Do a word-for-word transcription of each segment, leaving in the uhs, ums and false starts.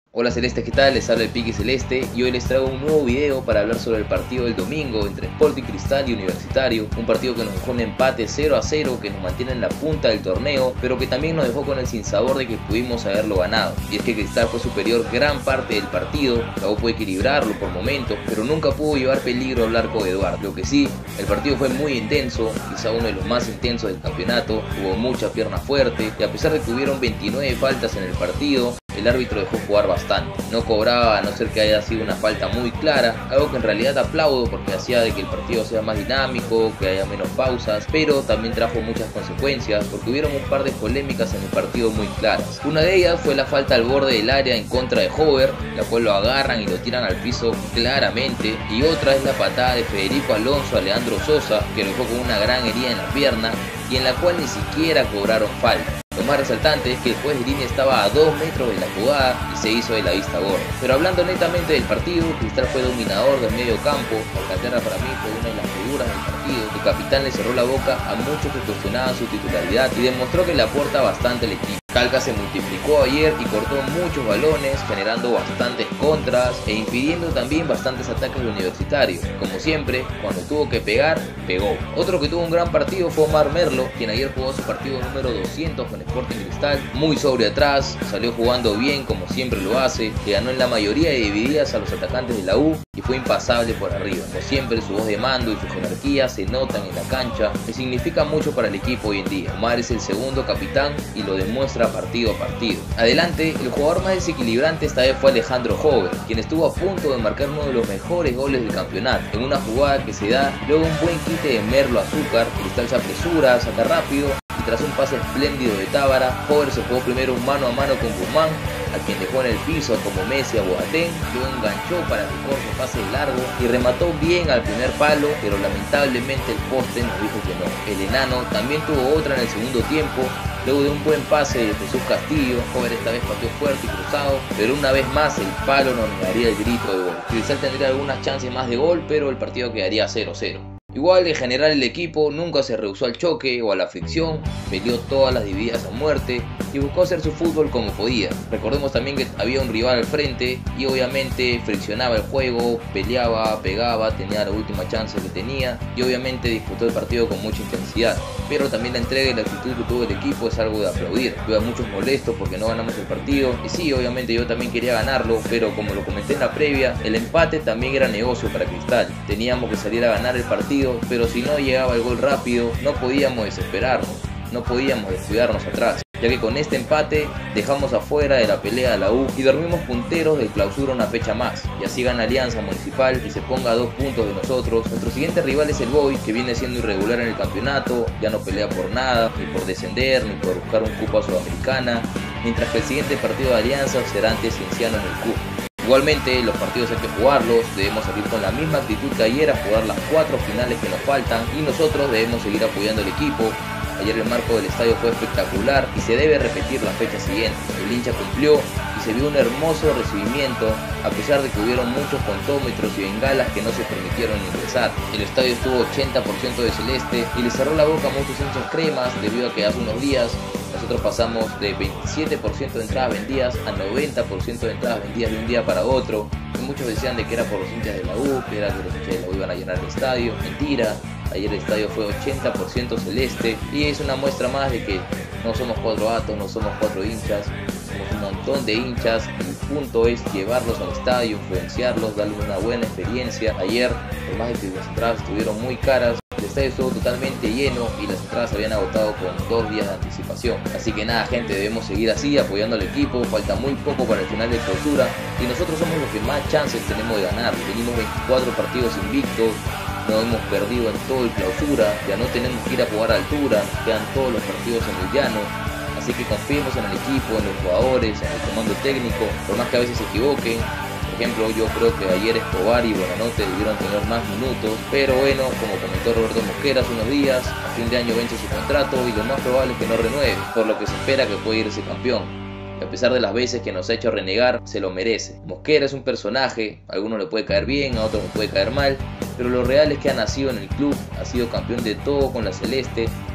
Hola Celeste, ¿qué tal? Les habla el Piqui Celeste y hoy les traigo un nuevo video para hablar sobre el partido del domingo entre Sporting Cristal y Universitario. Un partido que nos dejó un empate cero a cero que nos mantiene en la punta del torneo, pero que también nos dejó con el sinsabor de que pudimos haberlo ganado. Y es que Cristal fue superior gran parte del partido, la U pudo equilibrarlo por momentos, pero nunca pudo llevar peligro al arco de Eduardo. Lo que sí, el partido fue muy intenso, quizá uno de los más intensos del campeonato, hubo mucha pierna fuerte y a pesar de que hubieron veintinueve faltas en el partido, el árbitro dejó jugar bastante. No cobraba a no ser que haya sido una falta muy clara, algo que en realidad aplaudo porque hacía de que el partido sea más dinámico, que haya menos pausas, pero también trajo muchas consecuencias porque hubieron un par de polémicas en el partido muy claras. Una de ellas fue la falta al borde del área en contra de Hover, la cual lo agarran y lo tiran al piso claramente, y otra es la patada de Federico Alonso a Leandro Sosa, que lo dejó con una gran herida en la pierna y en la cual ni siquiera cobraron falta. Lo más resaltante es que el juez de línea estaba a dos metros de la jugada y se hizo de la vista gorda. Pero hablando netamente del partido, Cristal fue dominador del medio campo. Alcantara para mí fue una de las figuras del partido. El capitán le cerró la boca a muchos que cuestionaban su titularidad y demostró que le aporta bastante al equipo. Calca se multiplicó ayer y cortó muchos balones, generando bastantes contras e impidiendo también bastantes ataques de Universitario. Como siempre, cuando tuvo que pegar, pegó. Otro que tuvo un gran partido fue Omar Merlo, quien ayer jugó su partido número doscientos con Sporting Cristal, muy sobrio atrás, salió jugando bien como siempre lo hace, le ganó en la mayoría de divididas a los atacantes de la U y fue impasable por arriba. Como siempre, su voz de mando y su jerarquía se notan en la cancha, que significa mucho para el equipo hoy en día. Omar es el segundo capitán y lo demuestra partido a partido. Adelante, el jugador más desequilibrante esta vez fue Alejandro Hover, quien estuvo a punto de marcar uno de los mejores goles del campeonato, en una jugada que se da luego un buen quite de Merlo Azúcar. Cristal se apresura, saca rápido y tras un pase espléndido de Tábara, Hover se jugó primero un mano a mano con Guzmán, a quien dejó en el piso como Messi a Boateng, luego enganchó para que corte pase largo y remató bien al primer palo, pero lamentablemente el poste nos dijo que no. El enano también tuvo otra en el segundo tiempo, luego de un buen pase de Jesús Castillo. Hover esta vez pateó fuerte y cruzado, pero una vez más el palo nos negaría el grito de gol. Cristal tendría algunas chances más de gol, pero el partido quedaría cero cero. Igual, en general, el equipo nunca se rehusó al choque o a la fricción, peleó todas las divididas a muerte y buscó hacer su fútbol como podía. Recordemos también que había un rival al frente y obviamente friccionaba el juego, peleaba, pegaba, tenía la última chance que tenía y obviamente disputó el partido con mucha intensidad. Pero también la entrega y la actitud que tuvo el equipo es algo de aplaudir. Tuve a muchos molestos porque no ganamos el partido y sí, obviamente yo también quería ganarlo, pero como lo comenté en la previa, el empate también era negocio para Cristal. Teníamos que salir a ganar el partido, pero si no llegaba el gol rápido, no podíamos desesperarnos, no podíamos descuidarnos atrás, ya que con este empate dejamos afuera de la pelea a la U y dormimos punteros del clausura una fecha más, y así gana Alianza Municipal y se ponga a dos puntos de nosotros. Nuestro siguiente rival es el Boys, que viene siendo irregular en el campeonato, ya no pelea por nada, ni por descender, ni por buscar un cupo a Sudamericana, mientras que el siguiente partido de Alianza será ante Cienciano en el C U P. Igualmente, los partidos hay que jugarlos, debemos salir con la misma actitud que ayer a jugar las cuatro finales que nos faltan y nosotros debemos seguir apoyando al equipo. Ayer el marco del estadio fue espectacular y se debe repetir la fecha siguiente. El hincha cumplió y se vio un hermoso recibimiento a pesar de que hubieron muchos contómetros y bengalas que no se permitieron ingresar. El estadio estuvo ochenta por ciento de celeste y le cerró la boca a muchos hinchas cremas debido a que hace unos días nosotros pasamos de veintisiete por ciento de entradas vendidas a noventa por ciento de entradas vendidas de un día para otro. Y muchos decían de que era por los hinchas de la U, que era que los hinchas de la U iban a llenar el estadio. Mentira, ayer el estadio fue ochenta por ciento celeste y es una muestra más de que no somos cuatro gatos, no somos cuatro hinchas, somos un montón de hinchas. El punto es llevarlos al estadio, influenciarlos, darles una buena experiencia. Ayer, por más de que las entradas estuvieron muy caras, el estadio estuvo totalmente lleno y las entradas se habían agotado con dos días de anticipación. Así que nada, gente, debemos seguir así apoyando al equipo. Falta muy poco para el final de clausura y nosotros somos los que más chances tenemos de ganar. Tenemos veinticuatro partidos invictos, no hemos perdido en todo el clausura, ya no tenemos que ir a jugar a altura, quedan todos los partidos en el llano. Así que confiemos en el equipo, en los jugadores, en el comando técnico, por más que a veces se equivoquen. Por ejemplo, yo creo que ayer Escobar y Buenanote debieron tener más minutos, pero bueno, como comentó Roberto Mosquera hace unos días, a fin de año vence su contrato y lo más probable es que no renueve, por lo que se espera que pueda irse campeón. Y a pesar de las veces que nos ha hecho renegar, se lo merece. Mosquera es un personaje, a algunos le puede caer bien, a otros le puede caer mal, pero lo real es que ha nacido en el club, ha sido campeón de todo con la celeste,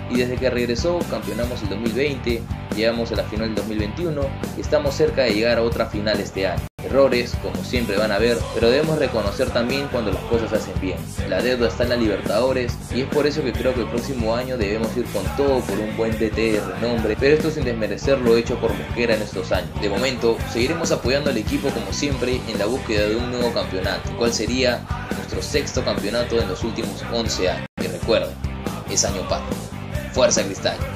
y desde que regresó campeonamos el dos mil veinte, llegamos a la final del dos mil veintiuno y estamos cerca de llegar a otra final este año. Errores, como siempre van a haber, pero debemos reconocer también cuando las cosas se hacen bien. La deuda está en la Libertadores y es por eso que creo que el próximo año debemos ir con todo por un buen D T de renombre, pero esto sin desmerecer lo hecho por Mosquera en estos años. De momento, seguiremos apoyando al equipo como siempre en la búsqueda de un nuevo campeonato, el cual sería nuestro sexto campeonato en los últimos once años. Y recuerda, es año par. ¡Fuerza Cristal!